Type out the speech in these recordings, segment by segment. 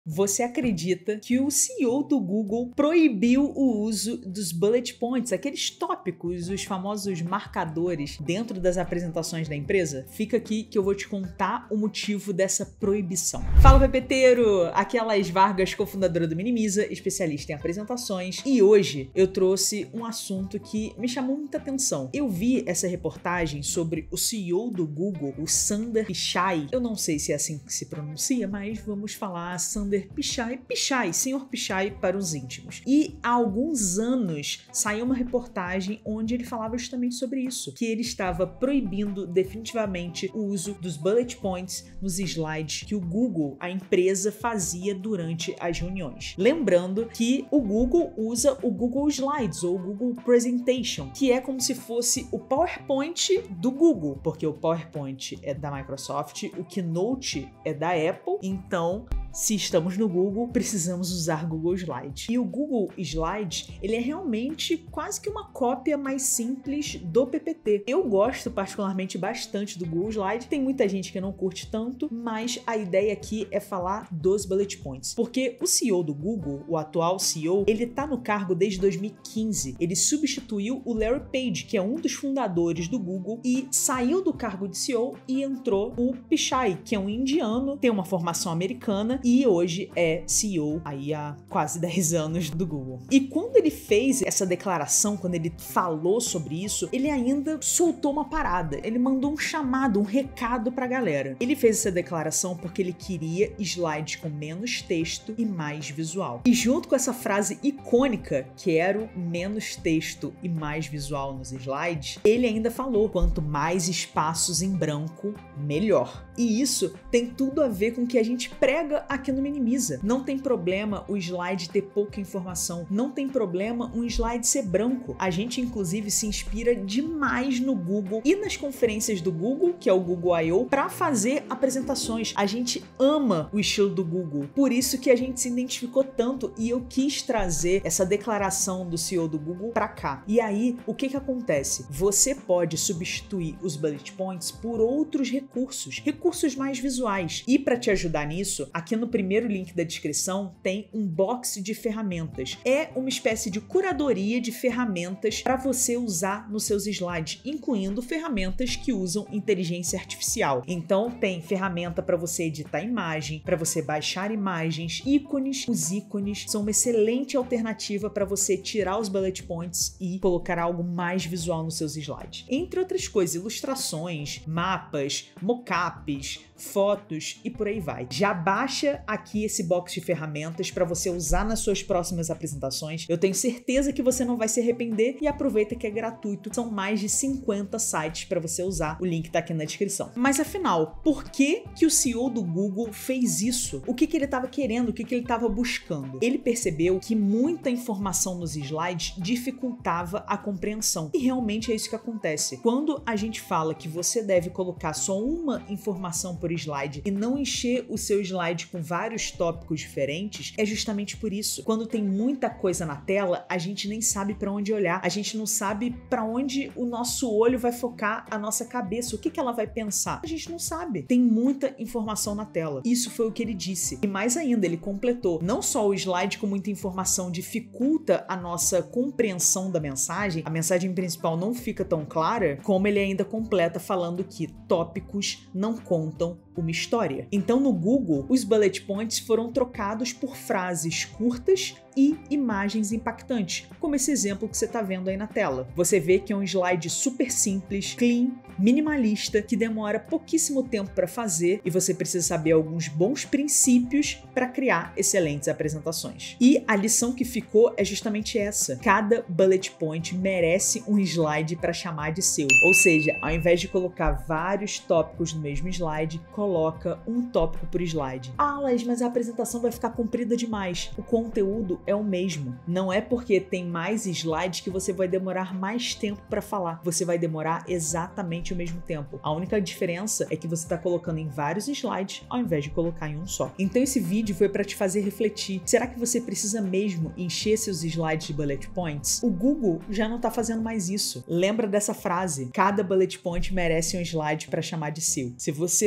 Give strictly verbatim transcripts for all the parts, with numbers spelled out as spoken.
Você acredita que o C E O do Google proibiu o uso dos bullet points, aqueles tópicos, os famosos marcadores, dentro das apresentações da empresa? Fica aqui que eu vou te contar o motivo dessa proibição. Fala, pepeteiro! Aqui é a Laís Vargas, cofundadora do Minimiza, especialista em apresentações, e hoje eu trouxe um assunto que me chamou muita atenção. Eu vi essa reportagem sobre o C E O do Google, o Sundar Pichai. Eu não sei se é assim que se pronuncia, mas vamos falar Sundar Pichai, Pichai, senhor Pichai para os íntimos. E há alguns anos saiu uma reportagem onde ele falava justamente sobre isso, que ele estava proibindo definitivamente o uso dos bullet points nos slides que o Google, a empresa, fazia durante as reuniões. Lembrando que o Google usa o Google Slides ou o Google Presentation, que é como se fosse o PowerPoint do Google, porque o PowerPoint é da Microsoft, o Keynote é da Apple, então se estamos no Google, precisamos usar Google Slides. E o Google Slides, ele é realmente quase que uma cópia mais simples do P P T. Eu gosto particularmente bastante do Google Slides, tem muita gente que não curte tanto, mas a ideia aqui é falar dos bullet points. Porque o C E O do Google, o atual C E O, ele tá no cargo desde dois mil e quinze. Ele substituiu o Larry Page, que é um dos fundadores do Google, e saiu do cargo de C E O e entrou o Pichai, que é um indiano, tem uma formação americana, e hoje é C E O aí há quase dez anos do Google. E quando ele fez essa declaração, quando ele falou sobre isso, ele ainda soltou uma parada. Ele mandou um chamado, um recado pra galera. Ele fez essa declaração porque ele queria slides com menos texto e mais visual. E junto com essa frase icônica, quero menos texto e mais visual nos slides, ele ainda falou, quanto mais espaços em branco, melhor. E isso tem tudo a ver com o que a gente prega aqui no Minimiza. Não tem problema o slide ter pouca informação, não tem problema um slide ser branco. A gente inclusive se inspira demais no Google e nas conferências do Google, que é o Google I O, para fazer apresentações. A gente ama o estilo do Google, por isso que a gente se identificou tanto e eu quis trazer essa declaração do C E O do Google para cá. E aí, o que que acontece? Você pode substituir os bullet points por outros recursos, recursos mais visuais. E para te ajudar nisso, aqui no primeiro link da descrição tem um box de ferramentas. É uma espécie de curadoria de ferramentas para você usar nos seus slides, incluindo ferramentas que usam inteligência artificial. Então tem ferramenta para você editar imagem, para você baixar imagens, ícones. Os ícones são uma excelente alternativa para você tirar os bullet points e colocar algo mais visual nos seus slides. Entre outras coisas, ilustrações, mapas, mockups, fotos e por aí vai. Já baixa aqui esse box de ferramentas para você usar nas suas próximas apresentações. Eu tenho certeza que você não vai se arrepender e aproveita que é gratuito. São mais de cinquenta sites para você usar. O link tá aqui na descrição. Mas afinal, por que que o C E O do Google fez isso? O que que ele estava querendo? O que que ele estava buscando? Ele percebeu que muita informação nos slides dificultava a compreensão. E realmente é isso que acontece. Quando a gente fala que você deve colocar só uma informação por slide e não encher o seu slide com vários tópicos diferentes, é justamente por isso. Quando tem muita coisa na tela, a gente nem sabe para onde olhar, a gente não sabe para onde o nosso olho vai focar, a nossa cabeça, o que que ela vai pensar. A gente não sabe. Tem muita informação na tela. Isso foi o que ele disse. E mais ainda, ele completou. Não só o slide com muita informação dificulta a nossa compreensão da mensagem, a mensagem principal não fica tão clara, como ele ainda completa falando que tópicos não contam uma história. Então no Google, os bullet points foram trocados por frases curtas e imagens impactantes, como esse exemplo que você está vendo aí na tela. Você vê que é um slide super simples, clean, minimalista, que demora pouquíssimo tempo para fazer e você precisa saber alguns bons princípios para criar excelentes apresentações. E a lição que ficou é justamente essa. Cada bullet point merece um slide para chamar de seu. Ou seja, ao invés de colocar vários tópicos no mesmo slide, coloca um tópico por slide. Ah, Laís, mas a apresentação vai ficar comprida demais. O conteúdo é o mesmo. Não é porque tem mais slides que você vai demorar mais tempo para falar. Você vai demorar exatamente o mesmo tempo. A única diferença é que você está colocando em vários slides ao invés de colocar em um só. Então esse vídeo foi para te fazer refletir. Será que você precisa mesmo encher seus slides de bullet points? O Google já não está fazendo mais isso. Lembra dessa frase? Cada bullet point merece um slide para chamar de seu. Se você faz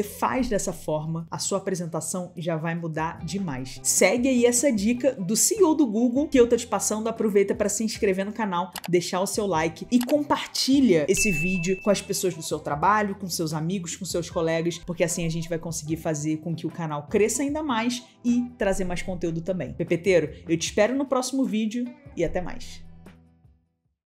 faz dessa forma, a sua apresentação já vai mudar demais. Segue aí essa dica do C E O do Google que eu tô te passando. Aproveita para se inscrever no canal, deixar o seu like e compartilha esse vídeo com as pessoas do seu trabalho, com seus amigos, com seus colegas, porque assim a gente vai conseguir fazer com que o canal cresça ainda mais e trazer mais conteúdo também. Pepeteiro, eu te espero no próximo vídeo e até mais.